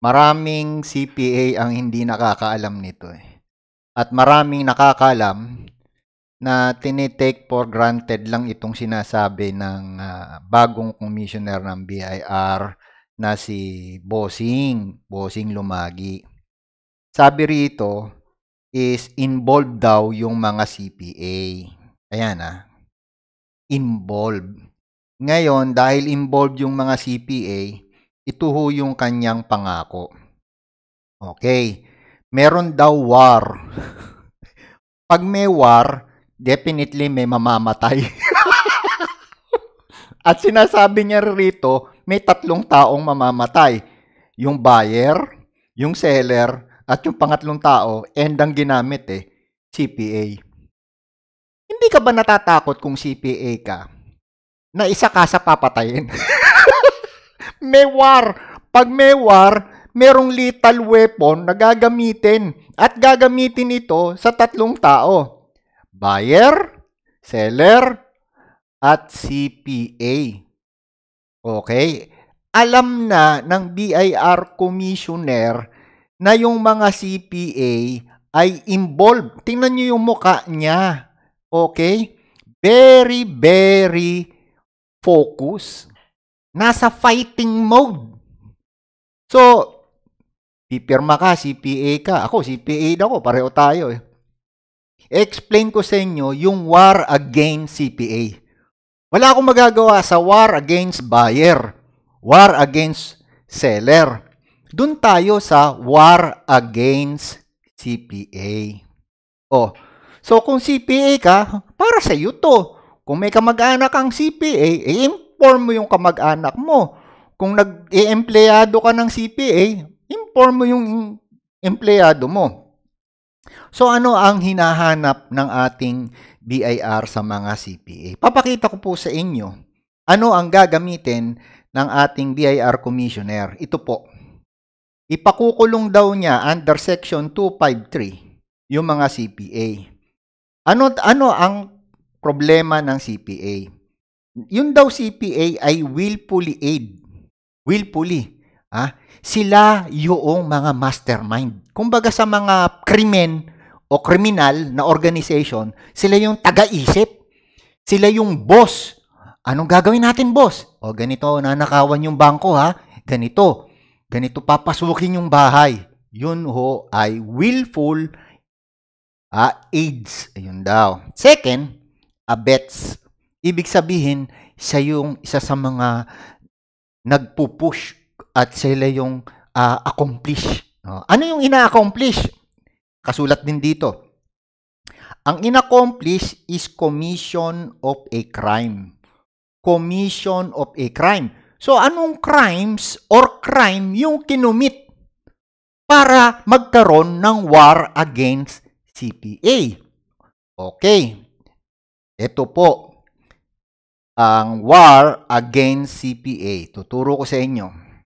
Maraming CPA ang hindi nakakaalam nito eh. At maraming nakakaalam na tinitake for granted lang itong sinasabi ng bagong commissioner ng BIR na si Bossing Lumagi. Sabi rito is involved daw yung mga CPA. Ayan involved. Ngayon, dahil involved yung mga CPA, ito ho yung kanyang pangako. Okay. Meron daw war. Pag may war, definitely may mamamatay. At sinasabi niya rito, may 3 taong mamamatay. Yung buyer, yung seller, at yung pangatlong tao, and ang ginamit CPA. Hindi ka ba natatakot kung CPA ka na isa ka sa papatayin? May war. Pag may war, merong lethal weapon na gagamitin. At gagamitin ito sa 3 tao. Buyer, seller, at CPA. Okay? Alam na ng BIR commissioner na yung mga CPA ay involved. Tingnan nyo yung mukha niya. Okay? Very, very focused. Nasa fighting mode. So, pipirma ka, CPA ka. Ako, CPA na ako. Pareho tayo Explain ko sa inyo yung war against CPA. Wala akong magagawa sa war against buyer. War against seller. Doon tayo sa war against CPA. So kung CPA ka, para sa iyo to. Kung may kamag-anak ang CPA, inform mo yung kamag-anak mo. Kung nag-empleyado ka ng CPA, inform mo yung empleyado mo. So ano ang hinahanap ng ating BIR sa mga CPA? Papakita ko po sa inyo ano ang gagamitin ng ating BIR commissioner. Ito po. Ipakukulong daw niya under section 253 yung mga CPA. Ano ang problema ng CPA? Yung daw CPA ay willfully aid. Willfully. Sila yung mga mastermind. Kumbaga sa mga krimen o kriminal na organization, sila yung taga-isip. Sila yung boss. Anong gagawin natin, boss? Ganito, nanakawan yung bangko, Ganito. Ganito papasukin yung bahay. Yun ho ay willful aids. Ayun daw. Second, abets. Ibig sabihin, siya yung isa sa mga nagpupush at sila yung accomplish. Ano yung ina-accomplish? Kasulat din dito. Ang ina-accomplish is commission of a crime. Commission of a crime. So, anong crimes or crime yung kinumit para magkaroon ng war against CPA? Okay. Ito po ang war against CPA. Tuturo ko sa inyo.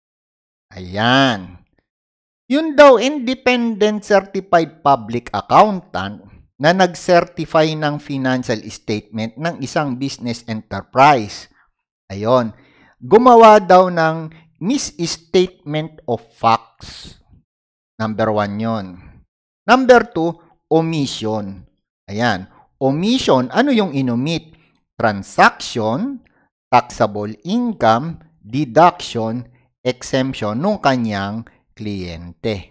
Ayan. Yun daw, independent certified public accountant na nag-certify ng financial statement ng isang business enterprise. Ayon. Gumawa daw ng misstatement of facts. Number 1 yon. Number 2, omission. Ayan. Omission, ano yung inumit? Transaction, taxable income, deduction, exemption nung kanyang kliyente.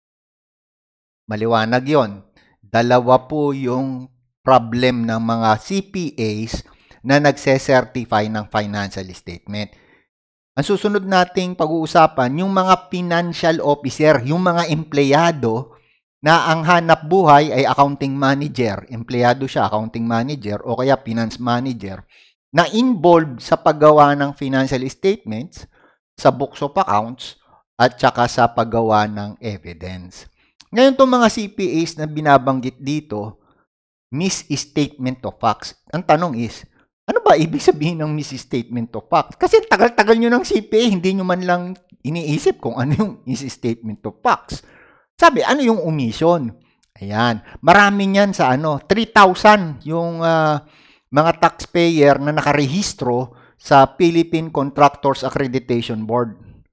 Maliwanag yon. Dalawa po yung problem ng mga CPAs na nagse-certify ng financial statement. Ang susunod nating pag-uusapan, yung mga financial officer, yung mga empleyado na ang hanap buhay ay accounting manager, empleyado siya, accounting manager, o kaya finance manager, na involved sa paggawa ng financial statements, sa books of accounts, at saka sa paggawa ng evidence. Ngayon itong mga CPAs na binabanggit dito, misstatement of facts. Ang tanong is, ano ba ibig sabihin ng misstatement of facts? Kasi tagal-tagal nyo ng CPA, hindi nyo man lang iniisip kung ano yung misstatement of facts. Sabi, ano yung omission? Ayan. Marami niyan sa 3,000 yung mga taxpayer na nakarehistro sa Philippine Contractors Accreditation Board.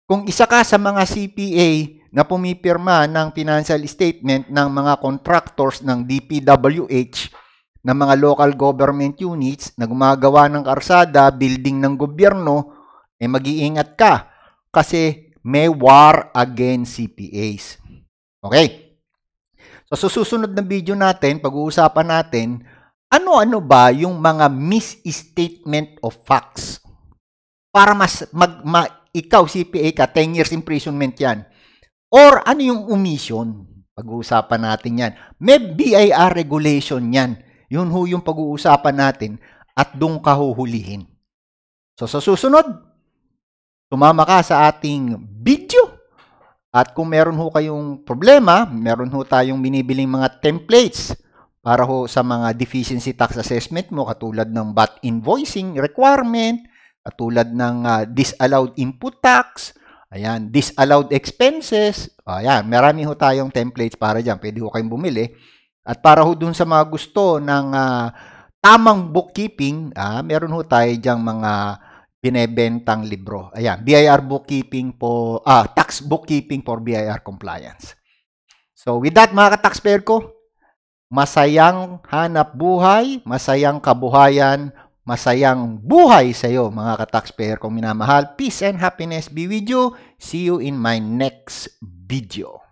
Kung isa ka sa mga CPA na pumipirma ng financial statement ng mga contractors ng DPWH, ng mga local government units na gumagawa ng karsada, building ng gobyerno, mag-iingat ka kasi may war against CPAs. Okay. So, susunod na video natin, pag-uusapan natin, ano-ano ba yung mga misstatement of facts? Para ikaw, CPA ka, 10 years imprisonment yan. Or ano yung omission? Pag-uusapan natin yan. May BIR regulation yan. Yun ho yung pag-uusapan natin at doon ka huhulihin. So, sa susunod, tumama ka sa ating video. At kung meron ho kayong problema, meron ho tayong binibiling mga templates para ho sa mga deficiency tax assessment mo, katulad ng VAT invoicing requirement, katulad ng disallowed input tax, ayan, disallowed expenses, ayan, marami ho tayong templates para dyan. Pwede ho kayong bumili. At para ho dun sa mga gusto ng tamang bookkeeping, meron ho tayo dyang mga binebentang libro. Ayan, BIR bookkeeping po, tax bookkeeping for BIR compliance. So with that, mga ka-taxpayer ko, masayang hanap buhay, masayang kabuhayan, masayang buhay sa iyo, mga ka-taxpayer kong minamahal. Peace and happiness be with you. See you in my next video.